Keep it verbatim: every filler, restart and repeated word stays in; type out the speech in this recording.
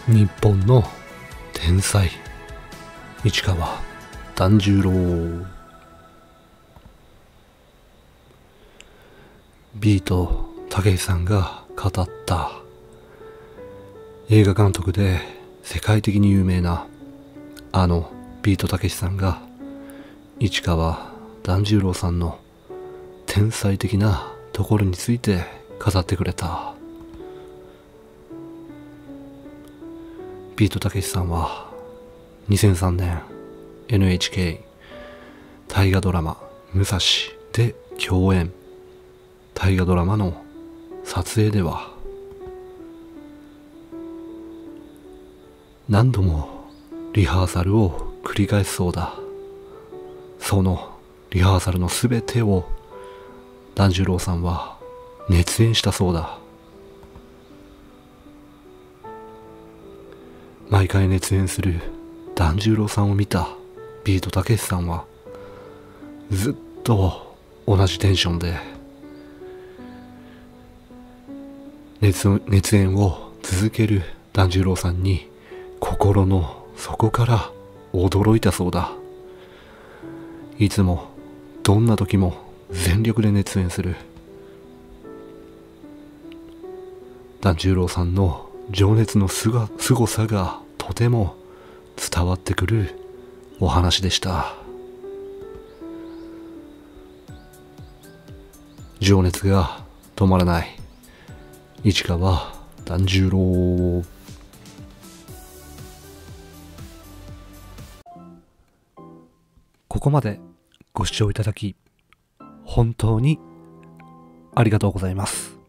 日本の天才市川團十郎。ビートたけしさんが語った映画監督で世界的に有名なあのビートたけしさんが市川團十郎さんの天才的なところについて語ってくれた。ビートたけしさんはにせんさんねん エヌエイチケー 大河ドラマ武蔵で共演。大河ドラマの撮影では何度もリハーサルを繰り返すそうだ。そのリハーサルのすべてを團十郎さんは熱演したそうだ。毎回熱演する團十郎さんを見たビートたけしさんはずっと同じテンションで熱熱演を続ける團十郎さんに心の底から驚いたそうだ。いつもどんな時も全力で熱演する團十郎さんの情熱のすが凄さがとても伝わってくるお話でした。情熱が止まらない市川團十郎。ここまでご視聴いただき本当にありがとうございます。